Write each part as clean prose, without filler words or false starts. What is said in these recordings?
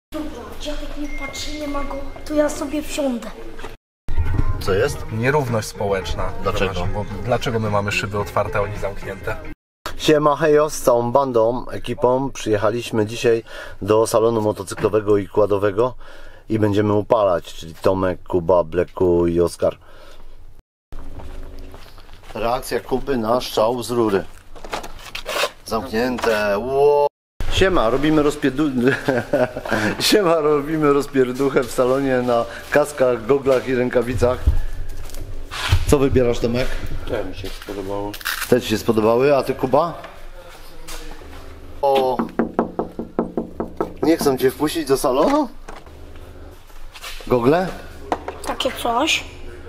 Dobra, dziadek nie patrzy, nie ma go, to ja sobie wsiądę. Co jest? Nierówność społeczna. Dlaczego? Bo dlaczego my mamy szyby otwarte, a oni zamknięte? Siema, hejo, z całą bandą, ekipą przyjechaliśmy dzisiaj do salonu motocyklowego i kładowego i będziemy upalać, czyli Tomek, Kuba, Bleku i Oskar. Reakcja Kuby na strzał z rury. Zamknięte. Ło. Siema, robimy rozpierduchę w salonie na kaskach, goglach i rękawicach. Co wybierasz, Tomek? Te mi się spodobało. Te ci się spodobały, a ty, Kuba? O, nie chcą cię wpuścić do salonu? Gogle? Takie coś.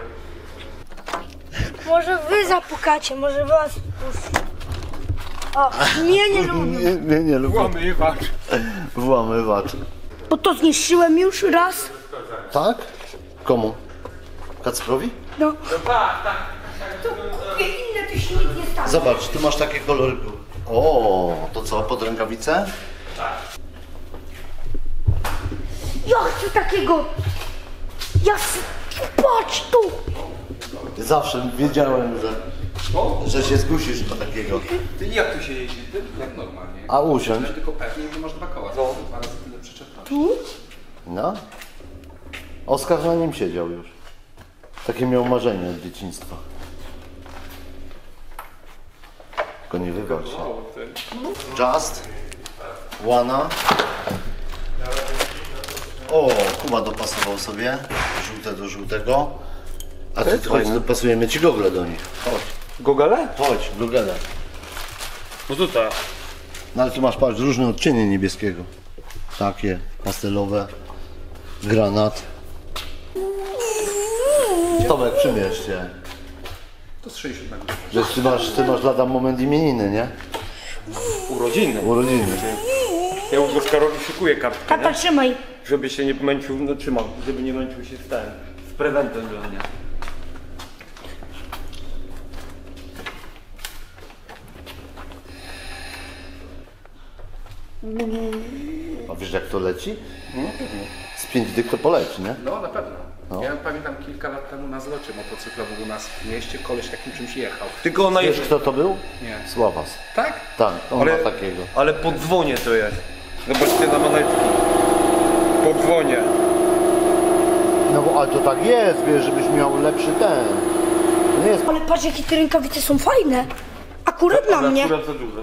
Może wy zapukacie, może was wpuszczę. O, mnie nie lubię. Nie lubię. Włamywacz. Włamywacz. Bo to zniszczyłem już raz. Tak? Komu? Kacprowi? No. Tu kupię inne, to się nic nie stanie. Zobacz, tu masz takie kolory. O, to co, pod rękawicę? Ja chcę takiego. Patrz tu. Zawsze wiedziałem, że się skusisz do takiego. Ty jak tu się jeździ? Ty jak normalnie. A usiądź? Tylko pewnie, że masz dwa koła. Dwa razy tyle przyczepności. Tu? No. Oskar na nim siedział już. Takie miał marzenie od dzieciństwa. Tylko nie wywal się. Just. Łana. O, Kuba dopasował sobie. Żółte do żółtego. A ty chodź, dopasujemy ci gogle do nich. Chodź. Gogale? Chodź, gogle. No tutaj. No ale tu masz, patrz, różne odcienie niebieskiego. Takie, pastelowe. Granat. Tomek, przymierz się. To z 60 na górę. Że ty masz lada moment imieniny, nie? Urodziny. Urodziny. Ja już Oskarowi szykuję kartkę, Tata, nie? trzymaj. Żeby się nie męczył, no trzymam, żeby nie męczył się z prezentem dla mnie. A wiesz jak to leci? Z 5 dych to poleci, nie? No na pewno. Ja pamiętam kilka lat temu na zlocie motocyklowym u nas w mieście koleś takim czymś jechał. Tylko ona Wiesz jest... kto to był? Nie. Sławas. Tak? Tak, on Ale- ma takiego. Ale po dzwonie to jest. Zobaczcie na manetki. Po dzwonie. No bo ale to tak jest, wiesz, żebyś miał lepszy ten. To nie jest. Ale patrz, jakie te rękawice są fajne. Akurat dla mnie. Akurat za duże.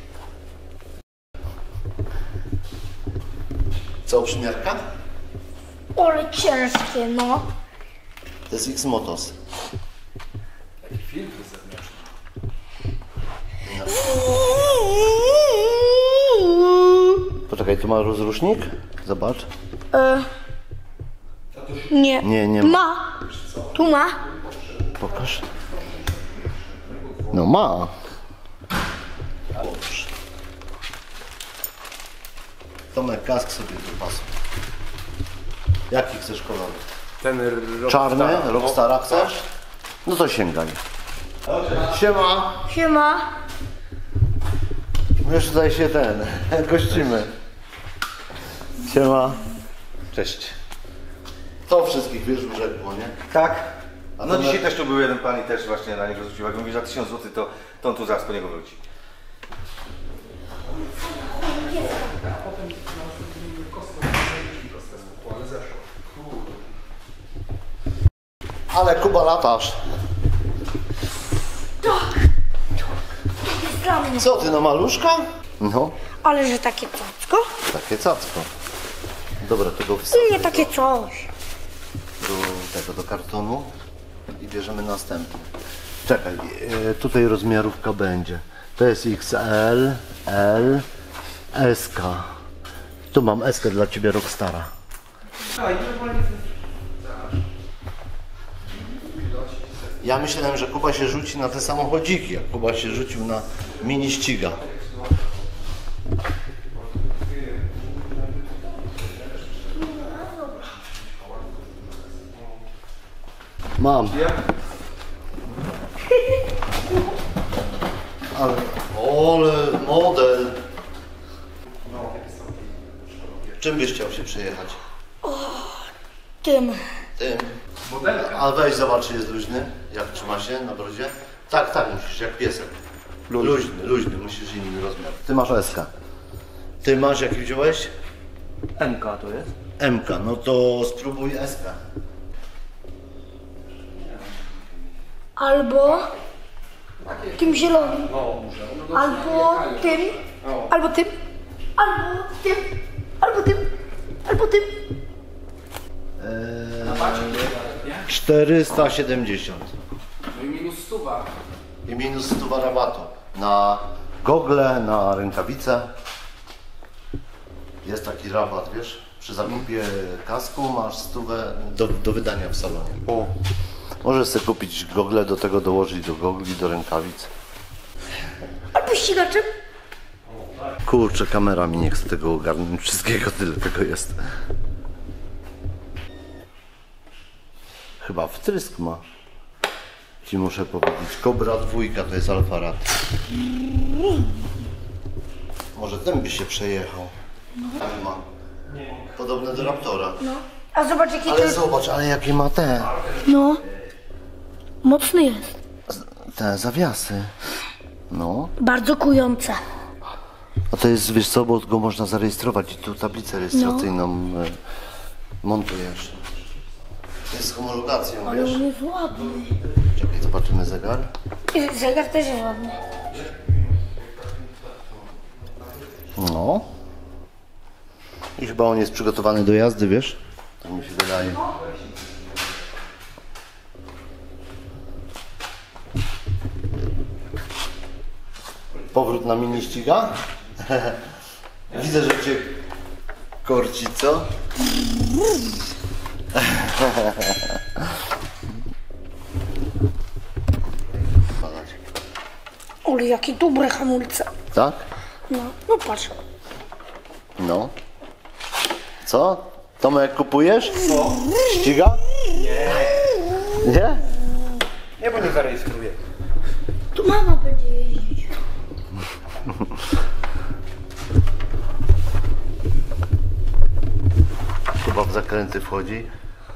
Co, przymiarka? Ale ciężkie, no. To jest X-Motos. Taki filtr zewnętrzny. Poczekaj, tu ma rozrusznik? Zobacz. Nie. Nie ma. Ma. Tu ma. Pokaż. No ma. Dobrze. Tomek, kask sobie tu pasuje. Jaki chcesz kolor? Ten Czarny? Rockstara chcesz? No to sięgaj. Siema. Siema. My już tutaj się gościmy. Siema. Cześć. To wszystkich wiesz urzekło, nie? Tak. A No to dzisiaj też tu był jeden pan i też właśnie na niego zwrócił uwagę. Mówi, że za 1000 zł to on tu zaraz po niego wróci. Ale Kuba latasz. Jest dla mnie. Co ty, no maluszka? No, Ale że takie cacko? takie cacko. Dobra, tego U wsadzę mnie takie coś. do kartonu i bierzemy następny. Czekaj, tutaj rozmiarówka będzie. To jest XL, L, SK. Tu mam SK dla ciebie Rockstara. Ja myślałem, że Kuba się rzuci na te samochodziki, jak Kuba się rzucił na mini ściga. Mam. Ale model. Czym byś chciał się przejechać? Tym. Tym. Modelka. A weź zobacz, czy jest luźny, jak trzyma się na brodzie. Tak, tak musisz, jak piesek. Luźny, musisz inny rozmiar. Ty masz SK. Ty masz, jaki wziąłeś? MK to jest? MK, no to spróbuj SK. Albo tym zielonym. Albo tym. Albo tym. Albo tym. Albo tym. Albo tym. 470. No i minus 100. I minus 100 rabatu. Na gogle, na rękawice. Jest taki rabat, wiesz? Przy zakupie kasku masz 100 do wydania w salonie. O. Możesz sobie kupić gogle, do tego dołożyć do gogli, do rękawic. Albo ścigaczem. Kurczę, kamera mi nie chce tego ogarnąć wszystkiego, tyle tego jest. Chyba wtrysk ma. Ci muszę powiedzieć. Cobra 2 to jest Alfarad. Może ten by się przejechał. Tak ma. Podobne do Raptora. No. A zobacz jaki to Ale jest. zobacz, ale jakie ma te. No. Mocny jest. Te zawiasy. No. Bardzo kujące. A to jest, wiesz co, bo go można zarejestrować i tu tablicę rejestracyjną montujesz. To jest z homologacją, Ale wiesz? on jest ładny. Czekaj, zobaczymy zegar. I zegar też jest ładny. No. I chyba on jest przygotowany do jazdy, wiesz? Tak mi się wydaje. Powrót na mini ściga? Widzę, że cię korci, co? Ale jakie dobre hamulce. Tak? No, no patrz. No. Co? Tomek, kupujesz? No. Ściga? Nie. Nie? Nie, bo nie zarejestruję. Tu mama będzie jeździć. Chyba w zakręty wchodzi.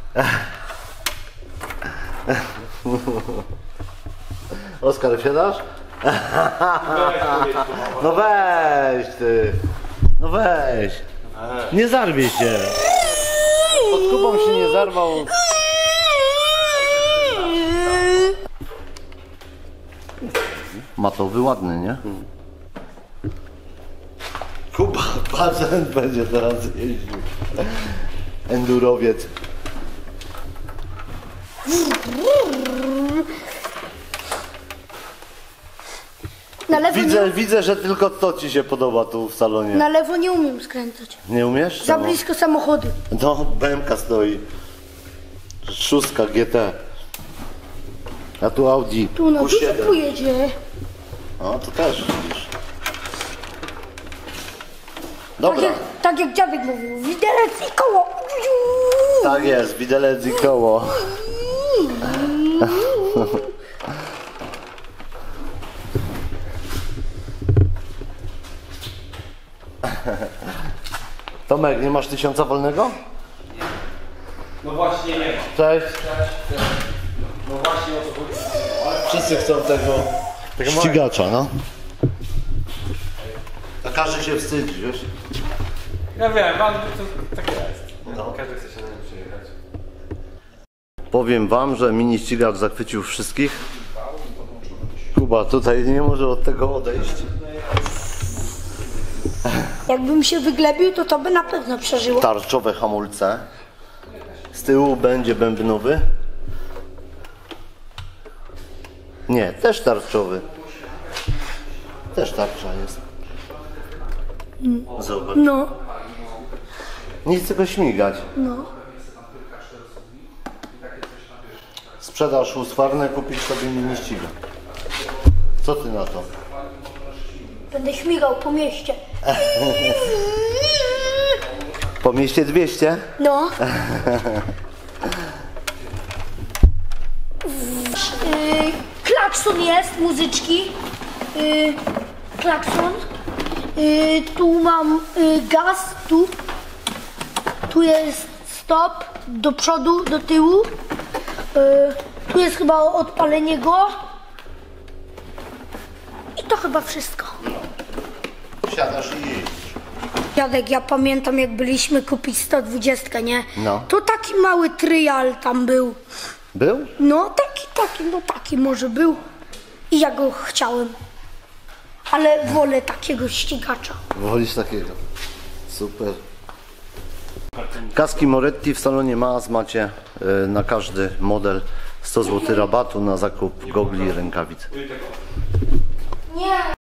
Oskar, wsiadasz? No weź ty. No weź. Nie zarwie się. Pod Kubą się nie zarwał. Matowy ładny, nie? Kuba, pacjent będzie teraz jeździł. Endurowiec. Na lewo, Widzę, że tylko to ci się podoba tu w salonie. na lewo nie umiem skręcać. Nie umiesz? Za No. blisko samochodu. No, BMK stoi. 6 GT. A tu Audi Tu na Q7. dużo pojedzie. No, to też widzisz. Tak Dobra, tak jak dziadek mówił. Widelec i koło. tak jest, widelec i koło. Tomek, nie masz 1000 wolnego? No właśnie nie ma. Cześć. No właśnie o co chodzi. Wszyscy chcą tego ścigacza, no. A każdy się wstydzi, wiesz? Ja wiem, ale to takie jest. No. Każdy chce się na nim przyjechać. Powiem wam, że mini ścigacz zachwycił wszystkich. Kuba tutaj nie może od tego odejść. Jakbym się wyglebił, to by na pewno przeżyło. Tarczowe hamulce. Z tyłu będzie bębnowy. Nie, też tarczowy. Też tarcza jest. Zobacz. No, Nie chce go śmigać. no. Sprzedasz husqvarnę, kupisz sobie mini ściga. Co ty na to? Będę śmigał po mieście. Po mieście 200? No. Klakson jest, muzyczki. Klakson. Tu mam gaz, tu. Tu jest stop, do przodu, do tyłu. Tu jest chyba odpalenie go. I to chyba wszystko. Siadasz i jeździsz. Dziadek, ja pamiętam jak byliśmy kupić 120, nie? No. To taki mały trial tam był. Był? No taki może był. I ja go chciałem. Ale wolę takiego ścigacza. Wolisz takiego. Super. Kaski Moretti w salonie Maaz macie na każdy model 100 zł rabatu na zakup gogli i rękawic. Nie.